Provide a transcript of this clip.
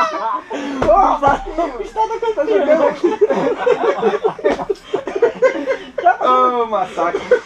O estado da coisa tá jogando aqui. Ô, massacre.